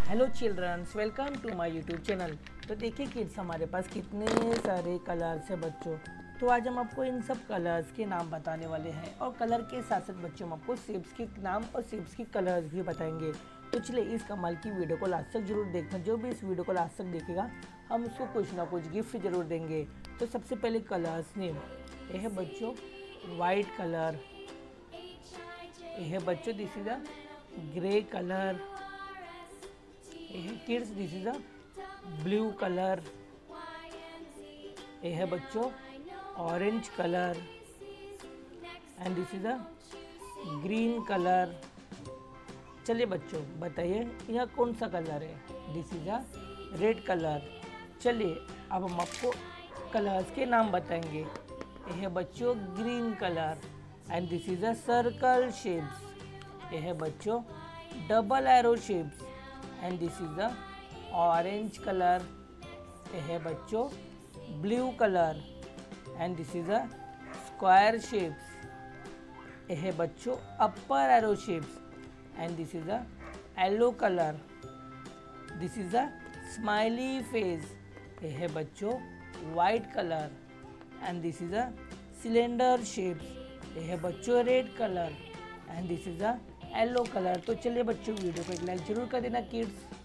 Hello childrens, welcome to my YouTube channel. तो देखिए kids, हमारे पास कितने सारे कलर्स है बच्चों। तो आज हम आपको इन सब कलर्स के नाम बताने वाले हैं और कलर के साथ साथ बच्चों हम आपको शेप्स के नाम और शेप्स की कलर्स भी बताएंगे। तो चलिए इस कमाल की वीडियो को लास्ट तक जरूर देखना। जो भी इस वीडियो को लास्ट तक देखेगा हम उसको कुछ ना कुछ गिफ्ट जरूर देंगे। तो सबसे पहले कलर्स नेम, ये है बच्चों वाइट कलर, ये है बच्चों this is a grey colour, ये है kids this is a blue colour, ये है बच्चों orange colour and this is a green colour. चलिए बच्चों बताइए यह कौन सा कलर है? This is a red colour. चलिए अब हम आपको कलर्स के नाम बताएंगे। यह है बच्चों green colour and this is a circle shapes, यह है बच्चों double arrow shapes and this is the orange colour, यह है बच्चों blue colour and this is a square shapes, यह है बच्चों upper arrow shapes and this is a yellow colour, this is a smiley face, यह है बच्चों white colour and this is a cylinder shapes, यह है बच्चों red colour and this is a yellow colour. तो चलिए बच्चों वीडियो को एक लाइक जरूर कर देना किड्स।